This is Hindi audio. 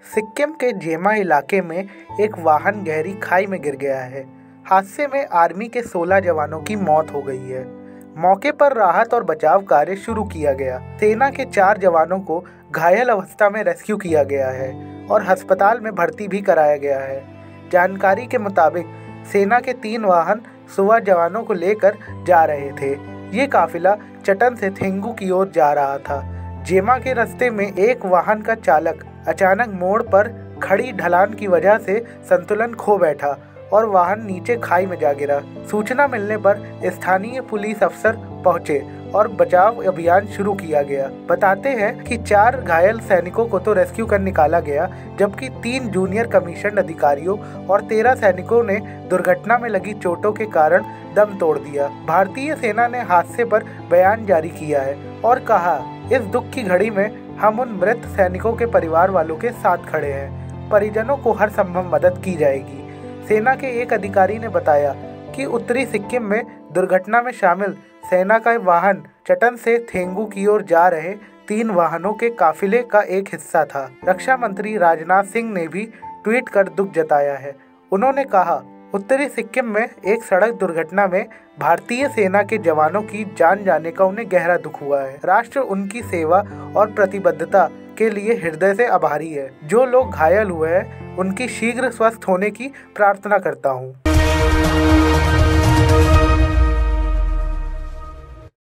सिक्किम के जेमा इलाके में एक वाहन गहरी खाई में गिर गया है। हादसे में आर्मी के 16 जवानों की मौत हो गई है। मौके पर राहत और बचाव कार्य शुरू किया गया। सेना के 4 जवानों को घायल अवस्था में रेस्क्यू किया गया है और अस्पताल में भर्ती भी कराया गया है। जानकारी के मुताबिक सेना के 3 वाहन सुबह जवानों को लेकर जा रहे थे। ये काफिला चटन से थेंगू की ओर जा रहा था। जेमा के रास्ते में एक वाहन का चालक अचानक मोड़ पर खड़ी ढलान की वजह से संतुलन खो बैठा और वाहन नीचे खाई में जा गिरा। सूचना मिलने पर स्थानीय पुलिस अफसर पहुंचे और बचाव अभियान शुरू किया गया। बताते हैं कि 4 घायल सैनिकों को तो रेस्क्यू कर निकाला गया, जबकि 3 जूनियर कमीशन अधिकारियों और 13 सैनिकों ने दुर्घटना में लगी चोटों के कारण दम तोड़ दिया। भारतीय सेना ने हादसे पर बयान जारी किया है और कहा, इस दुख की घड़ी में हम उन मृत सैनिकों के परिवार वालों के साथ खड़े हैं। परिजनों को हर संभव मदद की जाएगी। सेना के एक अधिकारी ने बताया कि उत्तरी सिक्किम में दुर्घटना में शामिल सेना का वाहन चटन से थेंगू की ओर जा रहे 3 वाहनों के काफिले का एक हिस्सा था। रक्षा मंत्री राजनाथ सिंह ने भी ट्वीट कर दुख जताया है। उन्होंने कहा, उत्तरी सिक्किम में एक सड़क दुर्घटना में भारतीय सेना के जवानों की जान जाने का उन्हें गहरा दुख हुआ है। राष्ट्र उनकी सेवा और प्रतिबद्धता के लिए हृदय से आभारी है। जो लोग घायल हुए हैं, उनकी शीघ्र स्वस्थ होने की प्रार्थना करता हूँ।